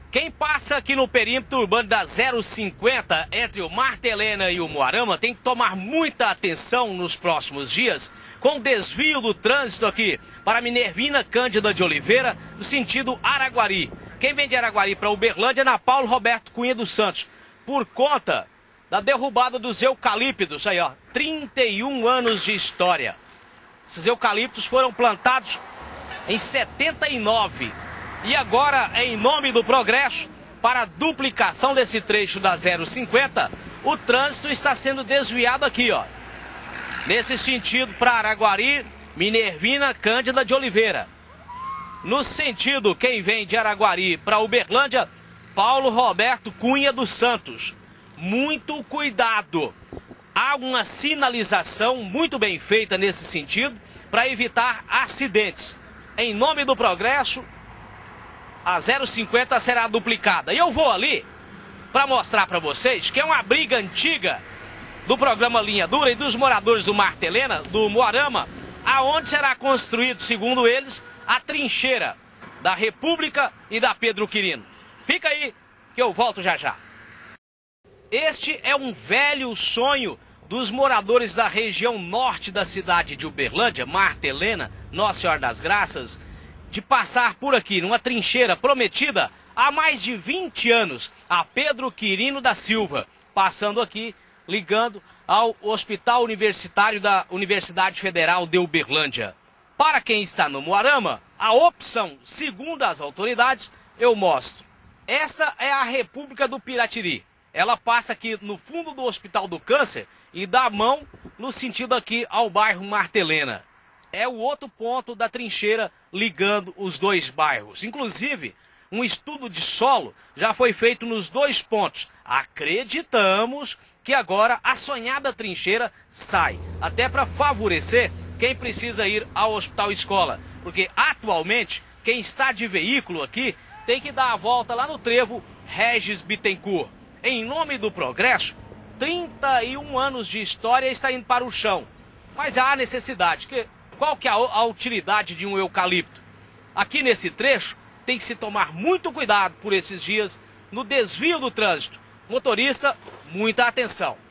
Quem passa aqui no perímetro urbano da 050 entre o Marta Helena e o Moarama tem que tomar muita atenção nos próximos dias com o desvio do trânsito aqui para Minervina Cândida de Oliveira, no sentido Araguari. Quem vem de Araguari para Uberlândia é na Paulo Roberto Cunha dos Santos, por conta da derrubada dos eucaliptos. Aí, ó, 31 anos de história. Esses eucaliptos foram plantados em 79. E agora, em nome do progresso, para a duplicação desse trecho da 050, o trânsito está sendo desviado aqui, ó. Nesse sentido, para Araguari, Minervina Cândida de Oliveira. No sentido, quem vem de Araguari para Uberlândia, Paulo Roberto Cunha dos Santos. Muito cuidado. Há uma sinalização muito bem feita nesse sentido para evitar acidentes. Em nome do progresso, a 050 será duplicada. E eu vou ali para mostrar para vocês que é uma briga antiga do programa Linha Dura e dos moradores do Marta Helena, do Moarama, aonde será construído, segundo eles, a trincheira da República e da Pedro Quirino. Fica aí que eu volto já já. Este é um velho sonho dos moradores da região norte da cidade de Uberlândia, Marta Helena, Nossa Senhora das Graças, de passar por aqui numa trincheira prometida há mais de 20 anos a Pedro Quirino da Silva, passando aqui, ligando ao Hospital Universitário da Universidade Federal de Uberlândia. Para quem está no Moarama, a opção, segundo as autoridades, eu mostro. Esta é a República do Piratiri. Ela passa aqui no fundo do Hospital do Câncer e dá mão no sentido aqui ao bairro Marta Helena. É o outro ponto da trincheira ligando os dois bairros. Inclusive, um estudo de solo já foi feito nos dois pontos. Acreditamos que agora a sonhada trincheira sai, até para favorecer quem precisa ir ao Hospital Escola. Porque atualmente, quem está de veículo aqui tem que dar a volta lá no trevo Regis Bittencourt. Em nome do progresso, 31 anos de história está indo para o chão. Mas há necessidade. Qual que é a utilidade de um eucalipto? Aqui nesse trecho tem que se tomar muito cuidado por esses dias no desvio do trânsito. Motorista, muita atenção.